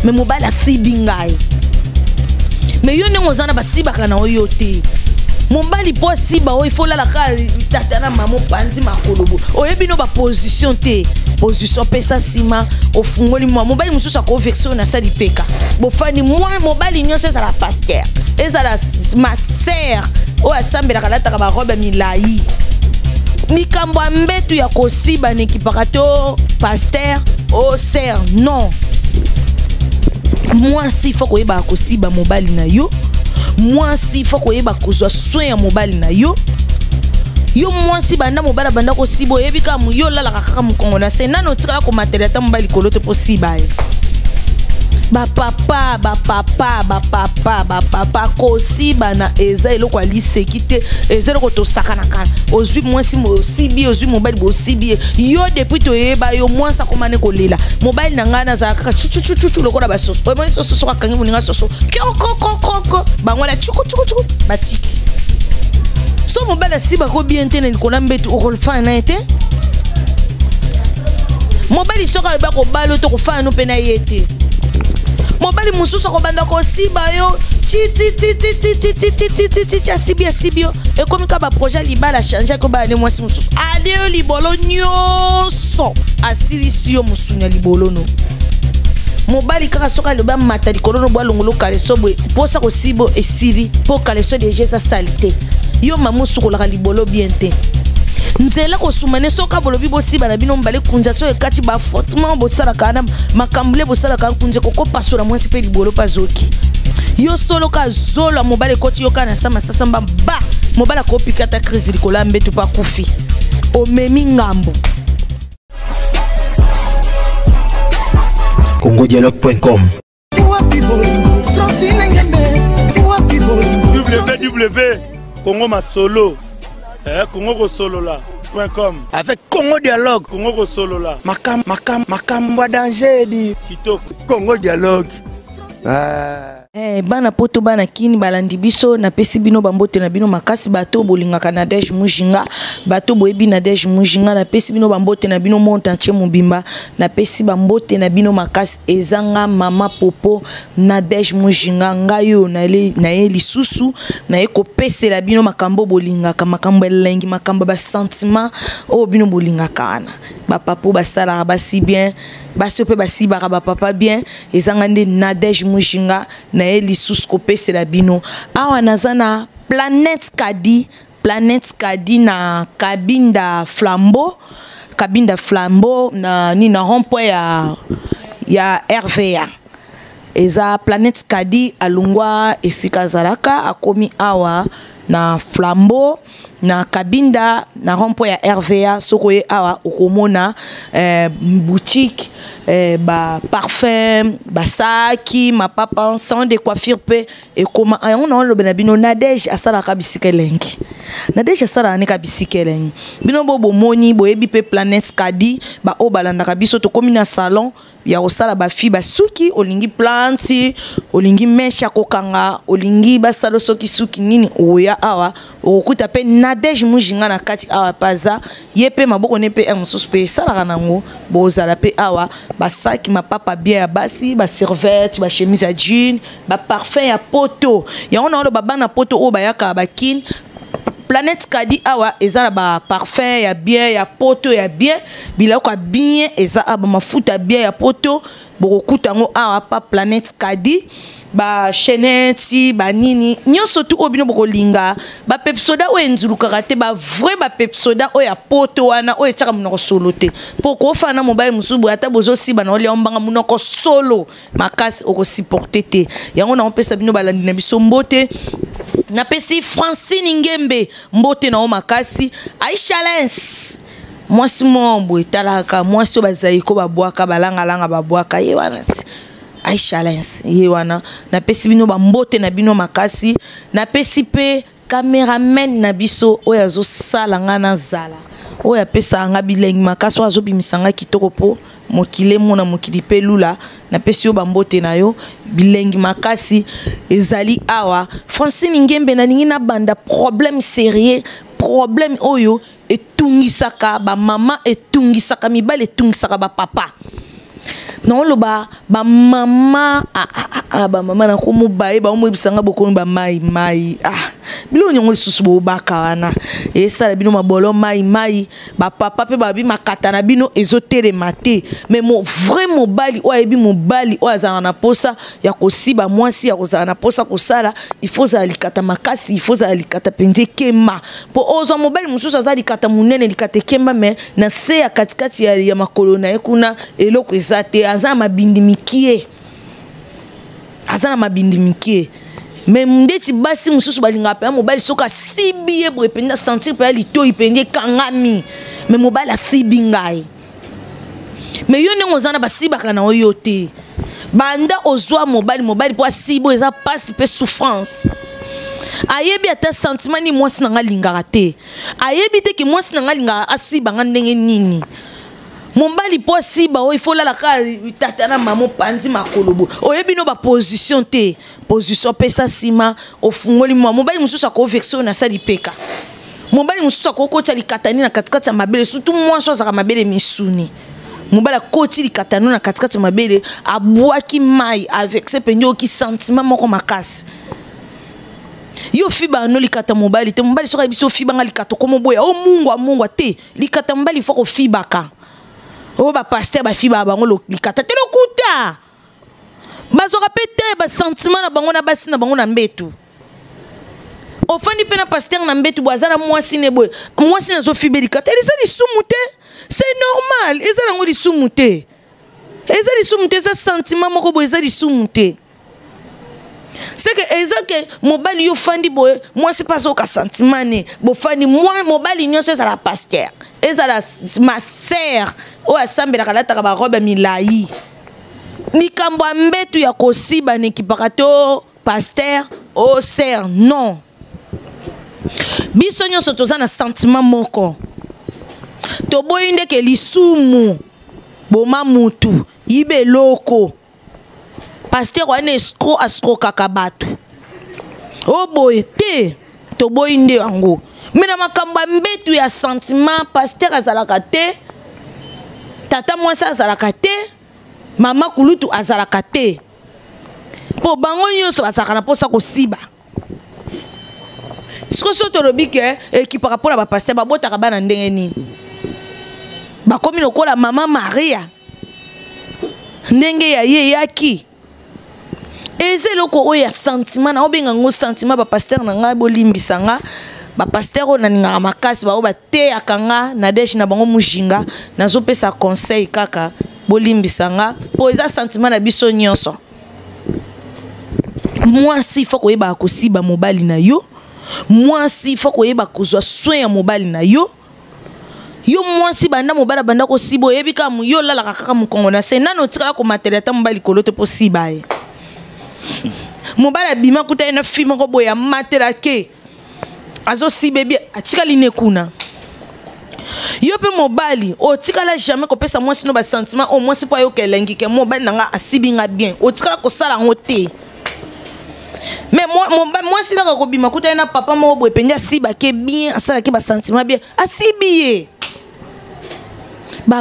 mais mobali asibi ngai mais yo ndenge ozana basibaka na oyo te mobali po asiba oyo ifo lalaka tata na mama panzi makolobo oyebi no ba position te position pesa sima ofungoli mobali mususu akoversion na sali peka bofani moi mobali nyonso ezala pasteur ezala ma sœur o asambela kalata ba robe milai mikambo mbetu ya kosiba nekipakato pasteur o sœur non moi si faut koyeba kosiba mobali na yo moi si faut koyeba kozwa soin ya mobali na yo yo moi si banda mobala banda kosiba yebi ka mu yo lala kaka mu kongo na se nano tikala ko matériel ta mobali kolote posiba ba papa kosiba na eza eloko aliseki te eza eloko tosakana kana ozwi mwasi mo sibi ozwi mobali bo sibi yo depuis to yeba yo mwasa komane kolela mobali na ngana za kaka chuchu lokola basoso omoni soso kakangi muninga soso koko bangwala chuku batiki so mobali siba ko bien te na likona mbetu okolfa na ete mobali soka ba ko balo to ko fa no pena yete mobali mususu ko banda ko siba yo ti asibio e comme ka ba projet libala changer ko ba ne mwasi mususu ale libolo nyonso asilisio musunya libolo no mobali kaka soka le ba matadi kolono bwa longolo kale sobwe posa ko sibo esiri po kale so de jesa salité yo mamusu ko la libolo bien te nzela ko sumane soka bolobi bosiba na bino mbale kunja so ekati ba fortement bosala kana makambule bosala kana kunje koko pasura mwasi pe libolo pazoki yo solo ka zolo mobale koti yo kana sama sasamba ba mobala ko pikata crise likola mbetu pa kufi o memi ngambo congodialogue.com Congo Masolo Congo Solo là.com avec Congo Dialogue Congo Solo là Makamba danger di Kitoko Congo Dialogue bana poto bana kini balandi biso na pesi bino bambote na bino makasi bato bolingaka na Nadège Mujinga bato boyebi na Nadège Mujinga na pesi bino bambote na bino monde entier mobimba na pesi bambote na bino makasi ezanga mama popo na Nadège Mujinga ngayo na ye lisusu na ye kopesela bino makambo bolingaka makambo elengi makambo ba sentiment o bino bolingaka ana ba papo basala basi bien basope basi ba papa bien ezanga nde Nadège Mujinga na eli suskope c'est la bino awa nazana Planète Kadi na Kabinda Flambeau na ni na rond-point ya RVA eza Planète Kadi alungwa esika zalaka akomi awa na Flambeau na Kabinda na rond-point ya RVA sokoye awa okomona boutique ba parfum ba saki ma papa sans de coiffure pe et comment on a le benabino Nadège asala ka bisikelengi Nadège asala ne ka bisikelengi bino bobo moni boyebi pe Planète Kadi ba obalanda ka biso to komi na salon ya osala ba fi ba suki olingi planti olingi mesha kokanga olingi ba salo soki suki nini oya awa okuta pe Nadège Mujinga na kati awa paza yepe maboko ne pe mususu pe sala kanango bozala pe awa ba sac ma papa bien ya basi ba serviette ba chemise à jean ba parfum ya poto ya on a le baba na poto o ba yaka ba kin Planète Kadi awa eza ba parfum ya bien ya poto ya bien biloko bien eza ba mafuta bien ya poto bokokuta ngo awa pa Planète Kadi ba cheneti ba nini nyonso tu obino bokolinga ba pepsoda o enzuluka te ba vrai ba pepsoda o ya poto wana o etaka munoko solo te poko fana mobile musubu ata bozo siba na ole ombanga munoko solo makasi oko supporter te yango na opesa bino balandi na biso mbote na pesi Francine Ngembe mbote na o makasi Aisha Lens mwasi mombo etalaka mwasi bazayiko babwaka balanga babwaka ye wana Aisha Lens ye wana na pesi bino bambote na bino makasi na pesi pe cameraman na biso oyo azo sala ngana zala oyo apesa nga bilengi makasi oyo azobimisanga kitoko po mokile mona mokili pe lula na pesi yo bambote na yo bilengi makasi ezali awa Francine Ngembe na ningi na banda problème sérieux problème oyo etungisaka ba mama etungisaka mibale etungisaka ba papa non lo ba mama ba mama na ko mo bae ba mo bisanga boko ba mai bilo nyongo susu bo baka wana esa bino mabolo mai ba papa pe ba bi makata na bino ezotere mate mais mo vrai mobali o ebi mobali o azana na posa ya kosiba mwasi ya kozana na posa kosala il faut za likata makasi il faut za likata penze kema po ozo mobali mususu za likata munene likata kema mais na se ya katikati ya makolo na ekuna eloko ezate azana mabindi mikie mais mundeti basi mususu balinga pe mobali soka sibiye bo ependa sentir pe lito ipende kangami mais mobali asibi ngai mais yo ndenge ozana basibaka na oyo te banda ozwa mobali po asibo eza passe pe souffrance ayebi ata sentiment ni mwasi na nga lingaka te ayebi te ki mwasi na nga lingaka asiba nga ndenge nini mobali po asiba o il faut la ka tata na mama panzi makolobo oyebi no ba position te position pesa sima ofungoli mobali mususu ko version na sali peka mobali mususu ko kocha likatani na katikati ya mabele surtout mwasi ozaka mabele misuni mobali koti likatani na katikati ya mabele abwaki mai avec ce penyo ki sentiment moko makasi yo fiba no likata mobali te mobali soka biso fiba nga likato komo boya o mungu te likata mobali foko fibaka o ba pasteur ba fiba bango likata te lokuta bazoka pete ba sentiment na bango na basi na bango na mbetu ofani pe na pasteur na mbetu bwazana mwasi ne boy mwasi na zo fibe likata elisa lisumu te c'est normal ezala ngo lisumu te ça sentiment moko boy ezali lisumu te c'est que ezake mobali yo fandi boy moi c'est pas au ka sentiment ne bo fandi moi mobali nyonso ça la pasteur ezala ma sœur o asambela kalata ka ba robe milai likambo mbetu ya kosiba ne kipakato pasteur o sœur non biso nyonso toza na sentiment moko to boyinde ke lisumu boma mutu ibe loko pasteur wana escro kakabatu o boye te to boyinde yango mina makambo mbetu ya sentiment pasteur azalaka te tata mwasi azalaka te mama kulutu azalaka te po bango nyonso bazalaka na posa kosiba siko so tolobi ke ekipa rapport ba pasteur babotaka bana ndenge nini bakomi lokola mama Maria ndenge ya ye yaki eze loko oyo ya sentiment na obenga ngo sentiment ba pasteur na nga bolimbisa nga ba pasteur ona ninga makasi ba te akanga na deshi na bango mujinga nazo pesa conseil kaka bolimbisa nga po eza sentiment na biso nyonso mwasi faut koyeba kosiba mobali na yo mwasi faut koyeba kozwa soin ya mobali na yo yo mwasi banda mobala banda ko sibo yebika mu yo lala kaka mu Kongo na se nano tikala ko matériel ta mobali kolote po sibaye mobala bima kuta na film ko boya matera ke azo sibebi atikali ne kuna yo pe mobali o tikala jamais ko pesa mwasi no ba sentiment o mwasi pa yo kelengi ke mobali nanga asibinga bien o tikala ko sala ngote mais moi si la ko bima kuta na papa mo boye penja siba ke bien sala ke ba sentiment bien asibiye ba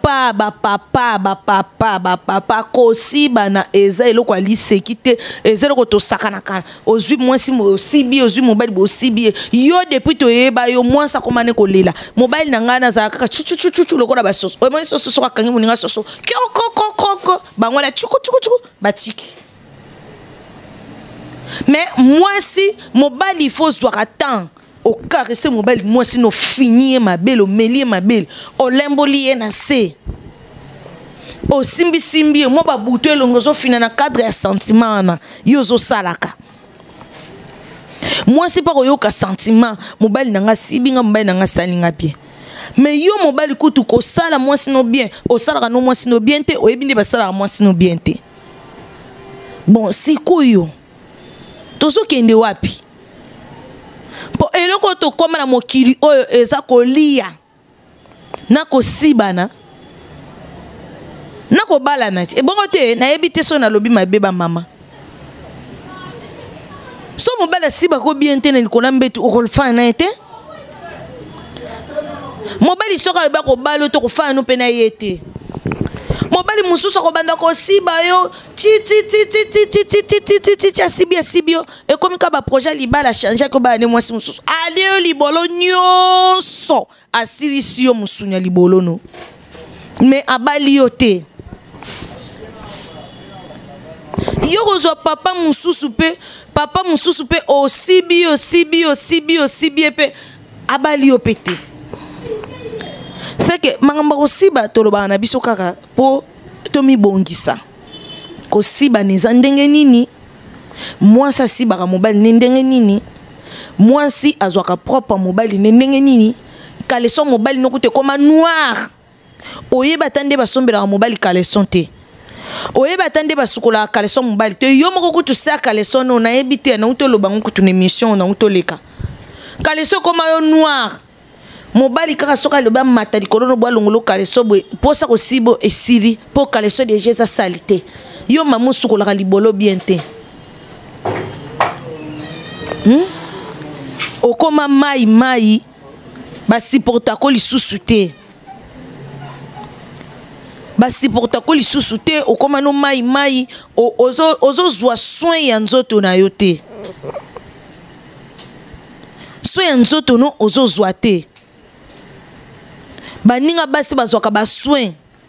papa kosi bana eza eloko ali sekite eza eloko to sakana kana ozui mwasi mo sibi ozui mobali bo sibi yo depuis to yeba yo mwasa komane kolela mobali na ngana za kaka chuchu lokola ba soso o moni soso ka kangi muninga soso koko bangwala chuku batiki mais mwasi mobali faut zwaka temps au caresser mobile moi sinon finir ma belle au melier ma belle au lemboli na se au simbi moi ba buto elongozo fina na cadre ya sentiment na yozo salaka moi c'est pas yo ka sentiment mobile nanga sibinga mobile nanga salinga bien mais yo mobile kutu ko sala moi sinon bien au sala no moi sinon bien te o ebinde ba sala moi sinon bien te bon sikoyo tozo kende wapi po eloko to koma na mokili oyo eza kolia na kosibana na kobala na ti ebongo te na yebi te so na lobi mabeba mama so mobala siba ko bien te na likona mbetu okolfa na ete mobali soka ba ko balo to ko fa no pe na yete mobali mususu akobanda kosiba yo ti asibio ekomi ka baprojet libala change ko bana mwasi mususu ali yo libolo nyonso asilisi yo musunya libolo no mais abali yo te yo kozwa papa mususu pe osibi pe abali yo pete. C'est que mangamba kosiba toloba na biso kaka po tomi bongisa kosiba neza ndenge nini mwasi asibaka mobali ndenge nini mwasi azwaka propre mobali ndenge nini kaleson mobali nokute koma noir oyeba tande basombela mobali kaleson te oyeba tande basukola kaleson mobali te yo moko kutu sa kaleson na yebite na utoloba ngutu na émission na utoleka kaleson koma yo noir mobali kaka soka loba mata likolo no bwa longolo kaleso bwe posa ko sibo esiri po kaleso de jeza salité yo mamusu ko la libolo bien te okoma mai basi porta ko lisusu te okoma no mai ozo zwa soin ya nzoto na yo te soin ya nzoto no ozo zwa te baninga basi bazwaka ba soin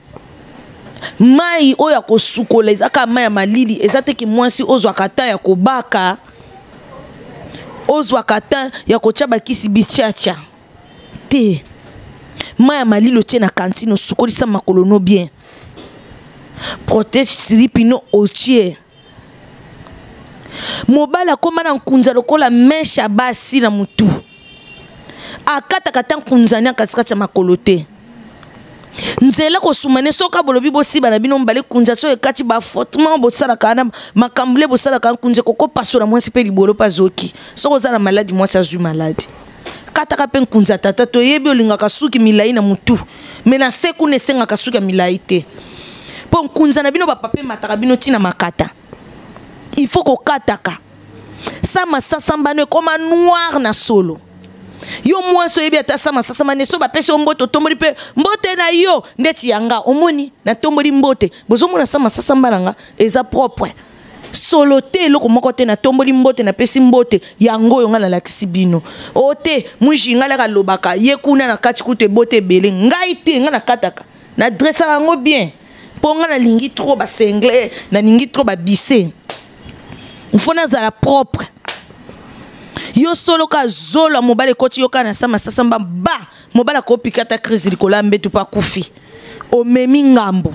mai oya kosukola ezaka mai ya malili ezateki mwasi ozwaka ta ya kobaka ozwaka ta ya kotia bakisi bichacha te mai ya malili otie na kantine osukolisa makolo no bien protège siripino otie mobala akoma na nkunza lokola meshe ya basi na mutu akataka ta nkunzani akatikati ya makolo te nzela kosumane soka bolobi bosiba na bino mbale kunza so ekati ba fortement bosalaka na makambule bosalaka nkunze koko pasola mwasi pe libolo pazoki soko za na maladi mwasi azwi maladi kataka pe nkunza tata to yebi olingaka suki milai na mutu mena seku ne senga kasuki milai te po nkunza na bino ba pape mataka bino tina makata il faut ko kataka sama sasambano koma noir na solo yo mwasi oyebi ata sama sasambane so ba pese mboto tomboli pe mbote na yo ndeti yanga omoni na tomboli mbote bozomona sama sasambalanga eza propre solo te loko moko te na tomboli mbote na pesi mbote yango yo ngala lakisi bino ote mwishi ngala ka lobaka ye kuna na kati kute bote bele ngai te ngana kataka na dressa yango bien po ngana lingi trop ba sengle na lingi trop ba bise mfona za la propre yo solo ka zolo mobale koti yo kana sama sasamba ba mobala ko pikata crise likola mbetu pa kufi o memi ngambo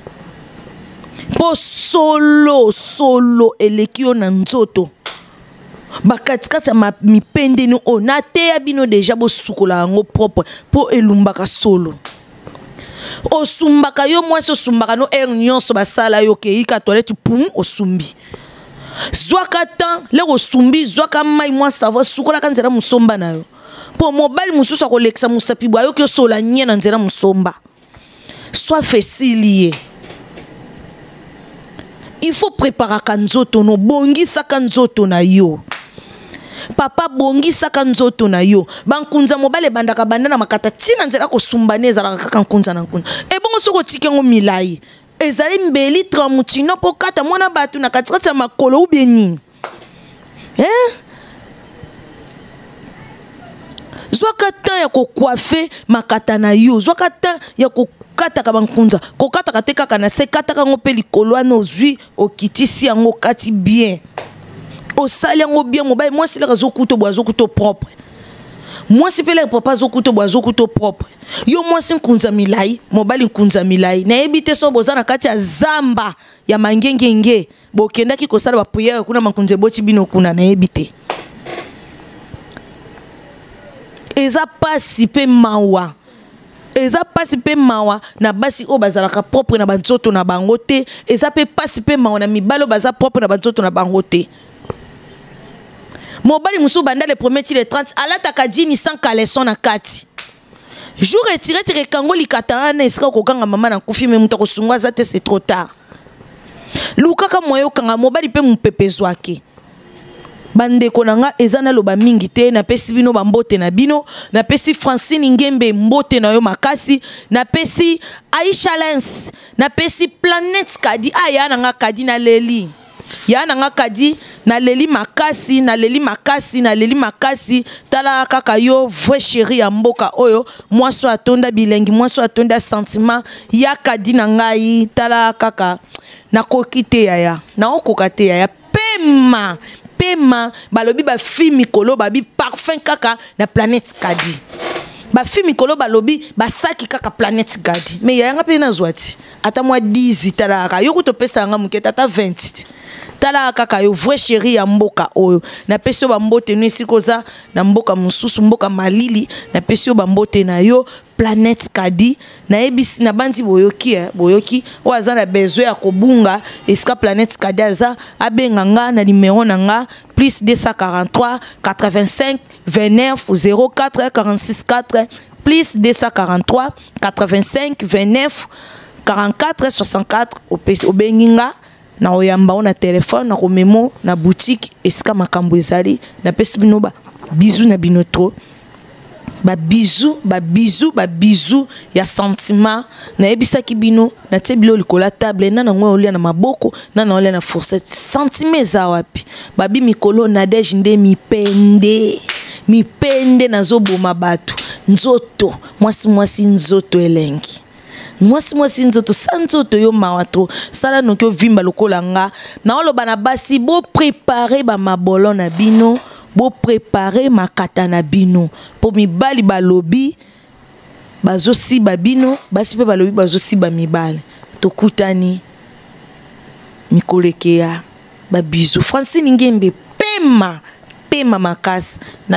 po solo elekio na nzoto bakatikata ma mipende no onate ya bino deja bo sukola ngo propre po elumbaka solo osumbaka yo mwasi osumbaka no nyonso basala yo ke ika toilette pum osumbi zwaka tan le osumbi zwaka mai mwa savo sukola kanzela musomba nayo po mobali mususu akolekisa musapi bwa yo ke sola nyena nzela musomba soit facile. Il faut préparer kanzoto no bongisa kanzoto na yo. Papa bongisa kanzoto na yo. Bankunza mobale bandaka bandana makata tina nzela ko sumbaneza la kankunza na kunza. E bongo soko tikengo milai. Ezali mbeli tramutino po kata mwana batu na katikata makolo ou bien nini. Zwaka tan ya ko coiffer makata na yo. Zwaka tan ya ko kata kabankunza. Ko kata kateka kana se kata kango pe likolo ano zui okitisi yango kati bien. O sali yango bien mobile moi c'est la zokuto boazokuto propre. Moi c'est pele papa zokuto boazokuto propre. Yo moi c'est kunza milai, mobile kunza milai. Na ebite so bozana kati ya zamba ya mangengenge. Bo kenda ki ko sala ba prière kuna makunze boti bino kuna na ebite. Eza pasi pe mawa. Eza pasi pe mawa na basi o bazalaka propre na banzoto na bangote. Eza pe pasi pe mawa na mibalo baza propre na banzoto na bangote. Mobali musu banda le premier le 30 alata kadini sans caleçon na kati. Jour retiré tire kango likata na esika ko kanga mama na kufi me muta ko sungwa zate c'est trop tard. Lukaka moyo kanga mobali pe mupepezwake. bandeko nanga ezana loba mingi te na pesi bino bambote na bino na pesi Francine Ngembe mbote na yo makasi na pesi Aisha Lens na pesi Planète Kadi aya nanga kadi na leli ya nanga kadi na leli makasi na leli makasi na leli makasi tala kaka yo vrai chéri ya mboka oyo mwaso atonda bilengi mwaso atonda sentiment ya kadi na ngai tala kaka na kokite ya na okokate ya pema pema balobi ba fi mikolo babi parfum kaka na Planète Kadi ba fi mikolo balobi ba saki kaka Planète Kadi mais ya nga pe na zwati ata mwa 10 tala kaka yo kutopesa nga muketa ata 20 tala kaka yo vrai chéri ya mboka oyo na peso ba mbote no sikoza na mboka mususu mboka malili na peso ba mbote na yo Planète Kadi na ebisi na bandi boyoki waza na besoin ya kobunga eska Planète Kadi aza abenga nga na numéro na nga plus 243 85 29 04 46 4 plus 243 85 29 44 64 obenginga na oyamba na téléphone na komemo na boutique eska makambo ezali na pesi bino ba bisou na binotro ba bisou ya sentiment na ebisaki bino na tebilo likola table na ngwe olia na maboko na olia na fourchette sentiment za wapi babi mikolo na deje nde mipende na zoboma batu nzoto mwasi nzoto elengi mwasi nzoto sanzoto yo mawato sala nokyo vimba lokola nga na oloba na basi bo préparer ba mabolo na bino bo préparer makata na bino po mibali balobi bazosi babino basi pe balobi bazosi ba mibali tokutani mikolekea ba bizu Francine Ngembe pema makasi na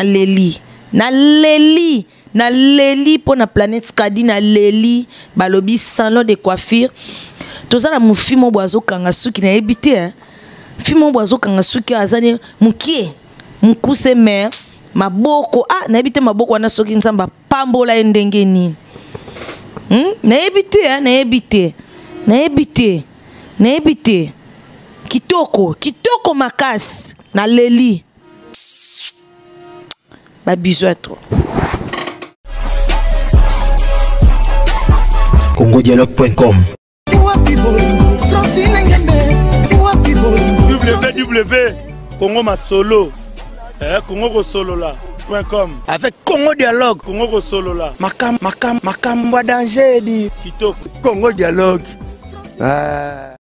leli pour na Planète Kadi na leli balobi salon de coiffure tozana mufimo boazo kanga suki na ebité fimo boazo kanga suki azani mukie mukuse mer maboko na ebité maboko wana soki nzamba pambola endenge nini na ebité kitoko makasi na leli ba bisous à toi. congodialogue.com www.congomasolo congogosolola.com avec Congo Dialogue congogosolola makambo danger di kitoko Congo Dialogue